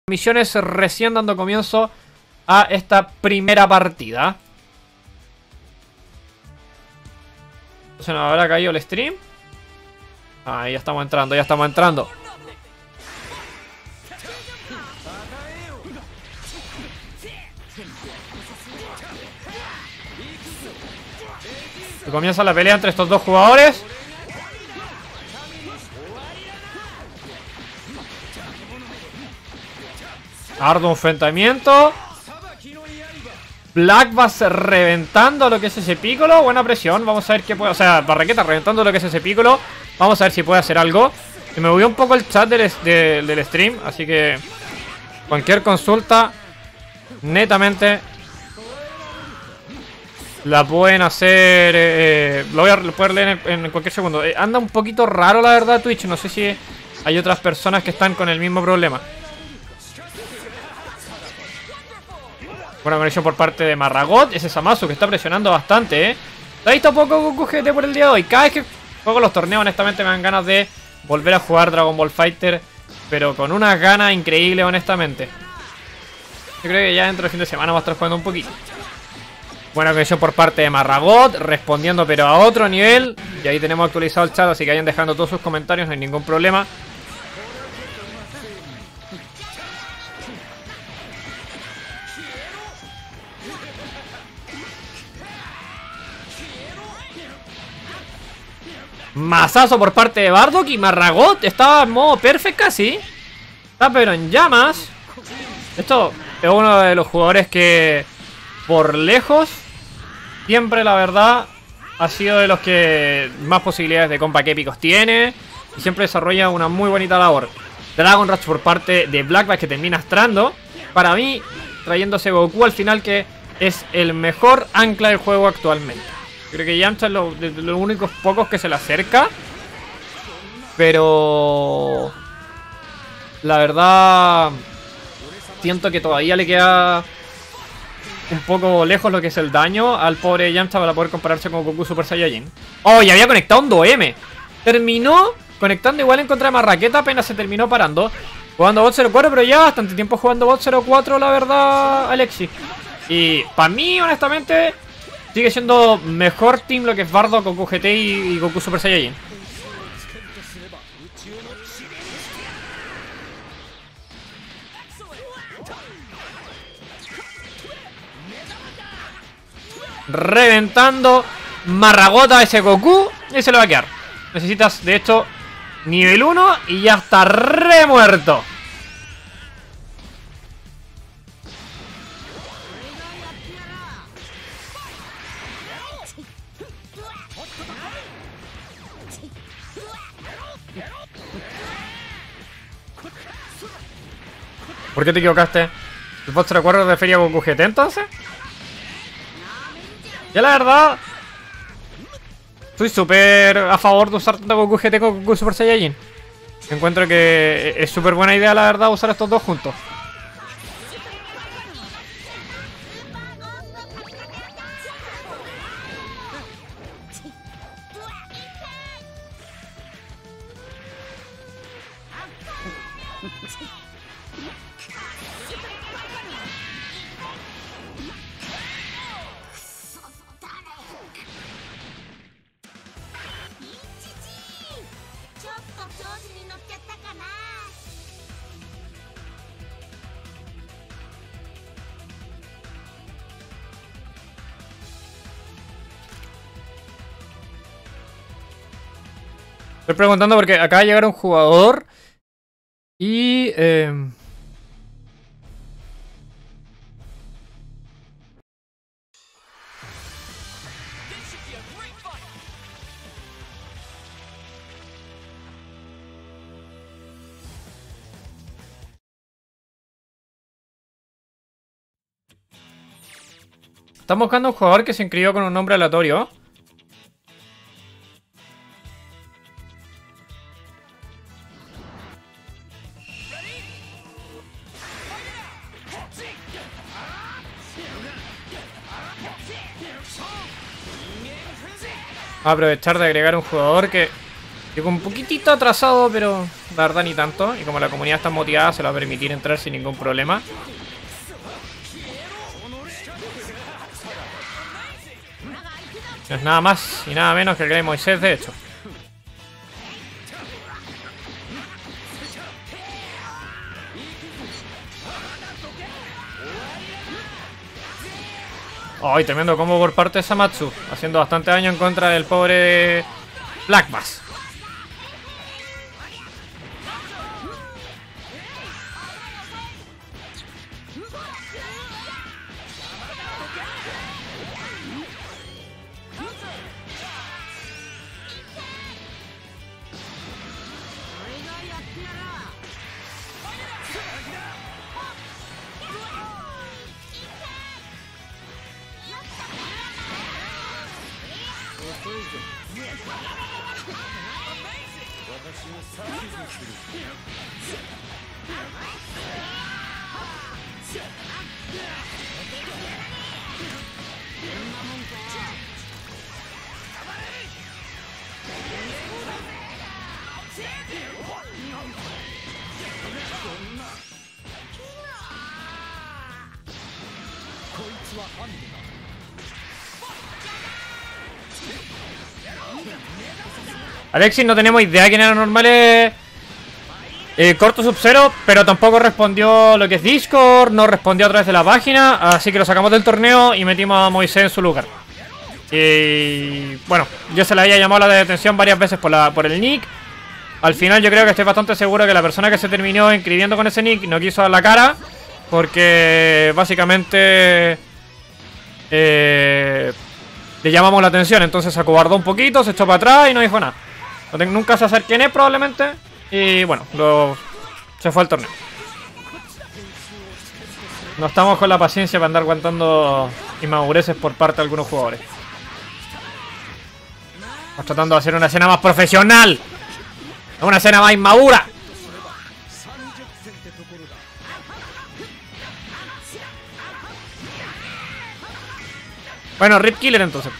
Misiones recién dando comienzo a esta primera partida. ¿Se nos habrá caído el stream? Ahí ya estamos entrando, ya estamos entrando. Y comienza la pelea entre estos dos jugadores. Arduo enfrentamiento. Black va reventando lo que es ese Piccolo. Buena presión. Vamos a ver qué puede. O sea, Barraqueta reventando lo que es ese Piccolo. Vamos a ver si puede hacer algo. Se me movió un poco el chat del stream. Así que cualquier consulta, netamente, la pueden hacer. Lo voy a poder leer en cualquier segundo. Anda un poquito raro, la verdad, Twitch. No sé si hay otras personas que están con el mismo problema. Buena conexión por parte de Marragot. Ese Zamasu que está presionando bastante, ¿Te ha visto poco Goku GT por el día de hoy? Cada vez que juego los torneos, honestamente, me dan ganas de volver a jugar Dragon Ball Fighter, pero con unas ganas increíbles, honestamente. Yo creo que ya dentro del fin de semana va a estar jugando un poquito. Buena conexión por parte de Marragot, respondiendo pero a otro nivel. Y ahí tenemos actualizado el chat, así que vayan dejando todos sus comentarios, no hay ningún problema. Mazazo por parte de Bardock y Marragot estaba en modo perfect casi. Está pero en llamas. Esto es uno de los jugadores que por lejos siempre, la verdad, ha sido de los que más posibilidades de comeback épicos tiene. Y siempre desarrolla una muy bonita labor. Dragon Rush por parte de Black que termina astrando. Para mí, trayéndose Goku al final, que es el mejor ancla del juego actualmente. Creo que Yamcha es de los únicos pocos que se le acerca. Pero la verdad, siento que todavía le queda un poco lejos lo que es el daño al pobre Yamcha para poder compararse con Goku Super Saiyajin. Oh, y había conectado un 2M. Terminó conectando igual en contra de Marraqueta, apenas se terminó parando. Jugando Bot 04, pero ya bastante tiempo jugando Bot 04, la verdad, Alexis. Y para mí, honestamente, sigue siendo mejor team lo que es Bardock, Goku GT y Goku Super Saiyajin. Reventando Marragot a ese Goku y se lo va a quedar. Necesitas, de hecho, nivel 1 y ya está remuerto. ¿Por qué te equivocaste? ¿El post recuerdo refería a Goku GT entonces? Ya la verdad, estoy súper a favor de usar tanto Goku GT como Goku Super Saiyajin. Encuentro que es súper buena idea, la verdad, usar estos dos juntos. Estoy preguntando porque acaba de llegar un jugador y estamos buscando un jugador que se inscribió con un nombre aleatorio. Aprovechar de agregar un jugador que llegó un poquitito atrasado, pero la verdad ni tanto. Y como la comunidad está motivada, se la va a permitir entrar sin ningún problema. No es nada más y nada menos que el Gran Moisés, de hecho. ¡Ay, tremendo combo por parte de Samatsu! Haciendo bastante daño en contra del pobre Black Bass. Alexis, no tenemos idea quién era normal Corto Sub-Zero, pero tampoco respondió lo que es Discord, no respondió a través de la página, así que lo sacamos del torneo y metimos a Moisés en su lugar. Y bueno, yo se le había llamado la atención varias veces por el nick. Al final yo creo que estoy bastante seguro que la persona que se terminó inscribiendo con ese nick no quiso dar la cara, porque básicamente le llamamos la atención, entonces se acobardó un poquito, se echó para atrás y no dijo nada. Nunca se sabe quién es probablemente. Y bueno, se fue al torneo. No estamos con la paciencia para andar aguantando inmadureces por parte de algunos jugadores. Estamos tratando de hacer una escena más profesional, una escena más inmadura. Bueno, Rip Killer entonces.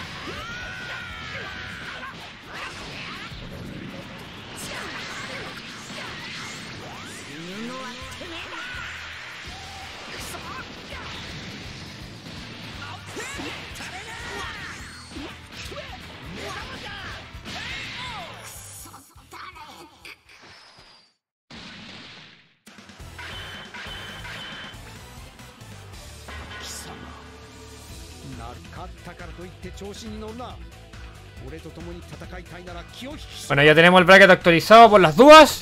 Bueno, ya tenemos el bracket actualizado por las dudas.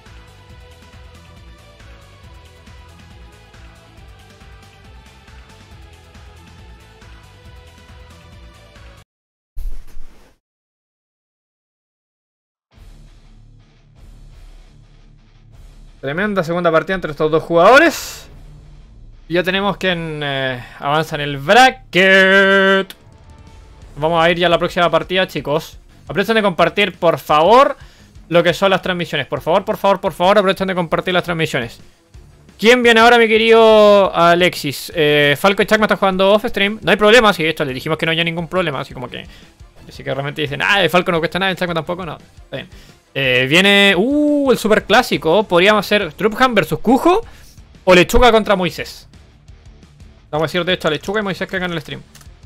Tremenda segunda partida entre estos dos jugadores. Y ya tenemos quien avanza en el bracket. Vamos a ir ya a la próxima partida, chicos. Aprovechen de compartir, por favor, lo que son las transmisiones. Por favor, por favor, por favor, aprovechen de compartir las transmisiones. ¿Quién viene ahora, mi querido Alexis? Falco y Chakma están jugando off-stream. No hay problema, si esto le dijimos que no haya ningún problema. Así como que... Así que realmente dicen, el Falco no cuesta nada, el Chakma tampoco, no. Está bien. Viene... el super clásico. Podríamos hacer Trupham versus Kujo o Lechuga contra Moisés. Vamos a decir de hecho a Lechuga y Moisés que hagan el stream.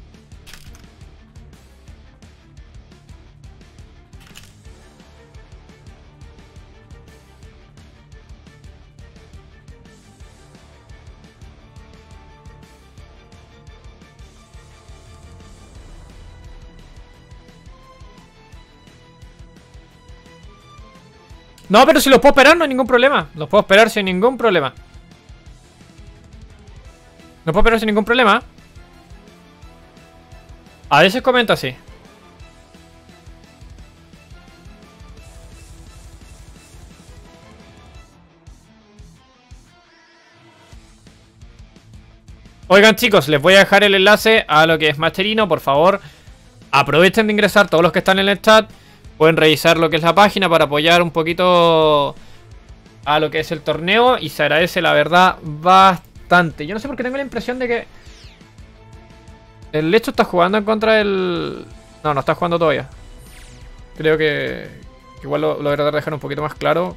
No, pero si los puedo esperar no hay ningún problema. Los puedo esperar sin ningún problema. No puedo esperar sin ningún problema. A veces comenta así. Oigan, chicos, les voy a dejar el enlace a lo que es Masterino. Por favor, aprovechen de ingresar todos los que están en el chat. Pueden revisar lo que es la página para apoyar un poquito a lo que es el torneo. Y se agradece, la verdad, bastante. Yo no sé por qué tengo la impresión de que el Lecho está jugando en contra del... No, no está jugando todavía. Creo que Igual lo voy a tratar de dejar un poquito más claro.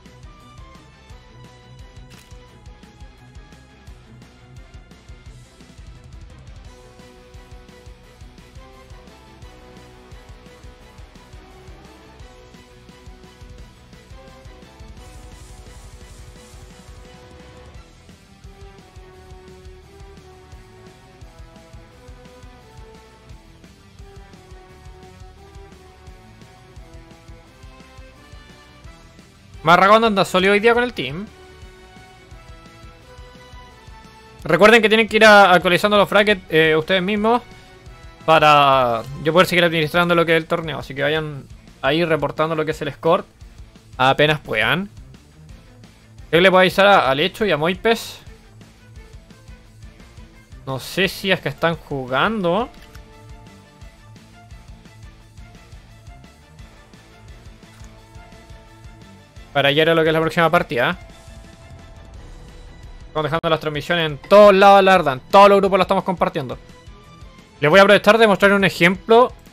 Marragón anda sólido hoy día con el team. Recuerden que tienen que ir actualizando los brackets ustedes mismos para yo poder seguir administrando lo que es el torneo. Así que vayan ahí reportando lo que es el score apenas puedan. Creo que le puedo avisar a Lecho y a Moipes. No sé si es que están jugando. Para ayer a lo que es la próxima partida. Estamos dejando las transmisiones en todos lados, la verdad. En todos los grupos la estamos compartiendo. Les voy a aprovechar de mostrar un ejemplo